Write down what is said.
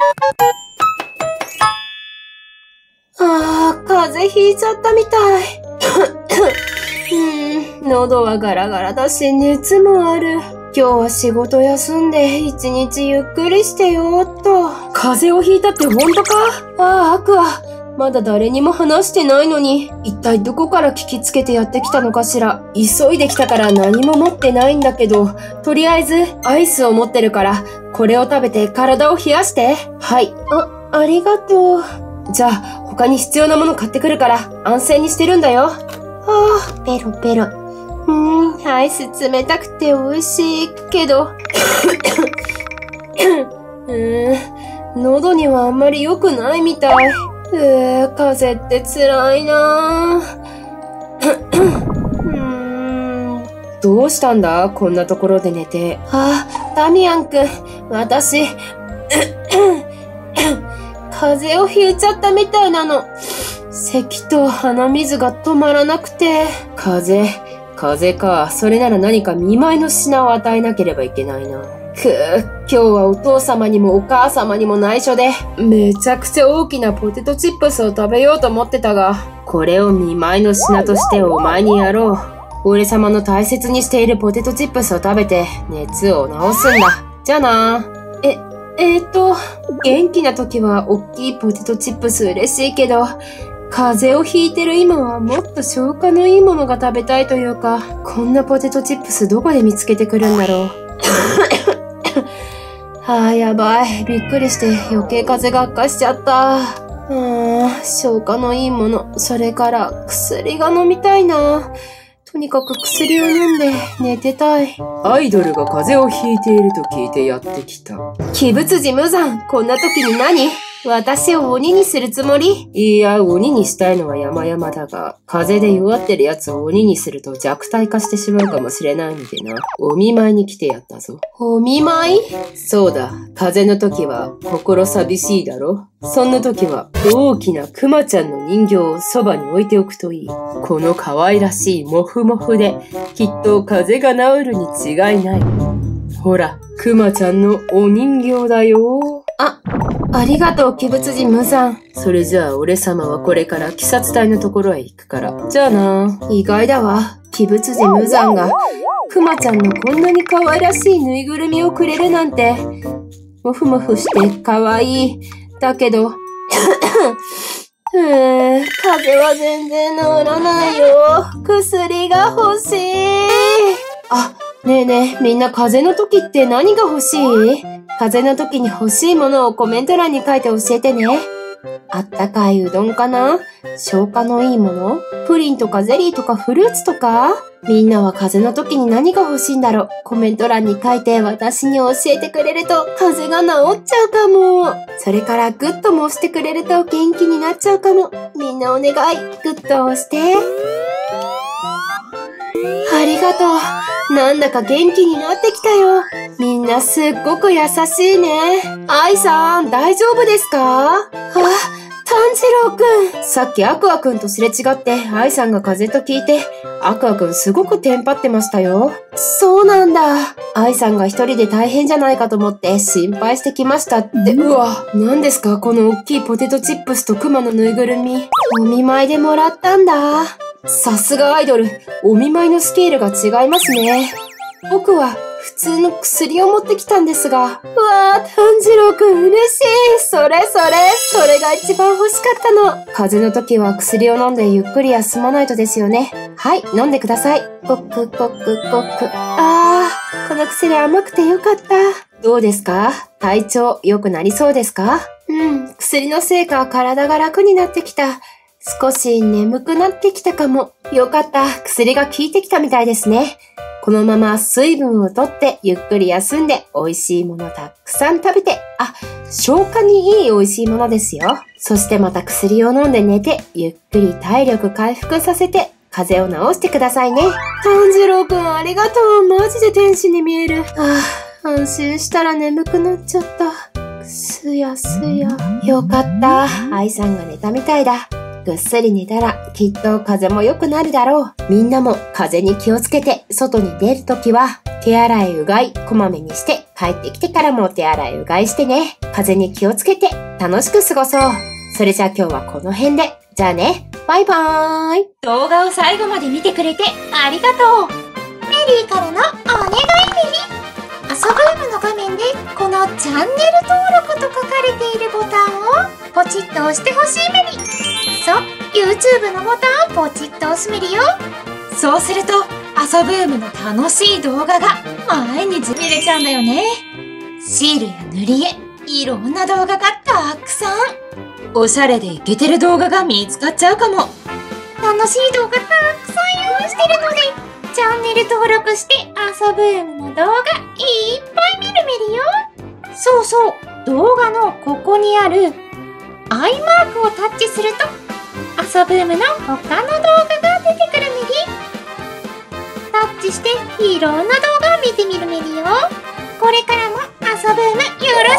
風邪ひいちゃったみたい。喉はガラガラだし、熱もある。今日は仕事休んで、一日ゆっくりしてよーっと。風邪をひいたってほんとか？アクア。まだ誰にも話してないのに、一体どこから聞きつけてやってきたのかしら。急いできたから何も持ってないんだけど、とりあえずアイスを持ってるから、これを食べて体を冷やして。はい。ありがとう。じゃあ、他に必要なもの買ってくるから、安静にしてるんだよ。ペロペロ。アイス冷たくて美味しいけど。喉にはあんまり良くないみたい。風邪って辛いなぁ。どうしたんだ？こんなところで寝て。ダミアン君、私、風邪をひいちゃったみたいなの。咳と鼻水が止まらなくて。風邪か。それなら何か見舞いの品を与えなければいけないな。今日はお父様にもお母様にも内緒で、めちゃくちゃ大きなポテトチップスを食べようと思ってたが、これを見舞いの品としてお前にやろう。俺様の大切にしているポテトチップスを食べて、熱を治すんだ。じゃあな。元気な時は大きいポテトチップス嬉しいけど、風邪をひいてる今はもっと消化のいいものが食べたいというか、こんなポテトチップスどこで見つけてくるんだろう。やばい。びっくりして余計風邪が悪化しちゃった。消化のいいもの、それから薬が飲みたいな。とにかく薬を飲んで寝てたい。 アイドルが風邪をひいていると聞いてやってきた。 鬼物寺無惨、こんな時に何？私を鬼にするつもり？ いや、鬼にしたいのは山々だが、風邪で弱ってる奴を鬼にすると弱体化してしまうかもしれないのでな。お見舞いに来てやったぞ。 お見舞い？ そうだ。風邪の時は心寂しいだろ？そんな時は大きなクマちゃんの人形をそばに置いておくといい。この可愛らしいモフモフで、きっと風邪が治るに違いない。ほら、クマちゃんのお人形だよ。 ありがとう、鬼物寺無惨。 それじゃあ、俺様はこれから鬼殺隊のところへ行くから。じゃあな。 意外だわ。鬼物寺無惨が、クマちゃんのこんなに可愛らしいぬいぐるみをくれるなんて。もふもふして可愛い。だけど、風邪は全然治らないよ。薬が欲しい。ねえねえ、みんな風邪の時って何が欲しい？風邪の時に欲しいものをコメント欄に書いて教えてね。あったかいうどんかな？消化のいいもの？プリンとかゼリーとかフルーツとか？みんなは風邪の時に何が欲しいんだろう？コメント欄に書いて私に教えてくれると風邪が治っちゃうかも。それからグッドも押してくれると元気になっちゃうかも。みんなお願い、グッド押して。ありがとう。なんだか元気になってきたよ。みんなすっごく優しいね。愛さん、大丈夫ですか？炭治郎くん。さっきアクアくんとすれ違って、愛さんが風邪と聞いて、アクアくんすごくテンパってましたよ。そうなんだ。愛さんが一人で大変じゃないかと思って心配してきましたって。うわ、何ですかこの大きいポテトチップスとクマのぬいぐるみ。お見舞いでもらったんだ。さすがアイドル、お見舞いのスケールが違いますね。僕は普通の薬を持ってきたんですが。うわー、炭治郎くん嬉しい。それが一番欲しかったの。風邪の時は薬を飲んでゆっくり休まないとですよね。はい、飲んでください。ごくごくごく。この薬甘くてよかった。どうですか？体調良くなりそうですか？薬のせいか体が楽になってきた。少し眠くなってきたかも。よかった。薬が効いてきたみたいですね。このまま水分をとってゆっくり休んで美味しいものたくさん食べて、消化にいい美味しいものですよ。そしてまた薬を飲んで寝てゆっくり体力回復させて風邪を治してくださいね。炭治郎くんありがとう。マジで天使に見える。安心したら眠くなっちゃった。すやすや。よかった。愛さんが寝たみたいだ。ぐっすり寝たらきっと風邪も良くなるだろう。みんなも風邪に気をつけて外に出るときは手洗い、うがいこまめにして帰ってきてからもお手洗いうがいしてね。風邪に気をつけて楽しく過ごそう。それじゃあ今日はこの辺で。じゃあね。バイバーイ。 動画を最後まで見てくれてありがとう。メリーからのお願いメリ。遊ぶームの画面でこのチャンネル登録と書かれているボタンをポチッと押してほしいメリ。そう、YouTube のボタンをポチッと押すメリよ。そうすると遊ぶームの楽しい動画が毎日見れちゃうんだよね。シールや塗り絵、いろんな動画がたくさん。おしゃれでイケてる動画が見つかっちゃうかも。楽しい動画たくさん用意してるので、チャンネル登録して遊ぶームの動画いっぱい見るメリよ。そうそう、動画のここにあるアイマークをタッチすると遊ぶームの他の動画が出てくるメリ。タッチしていろんな動画を見てみるメリよ。これからも遊ぶームよろ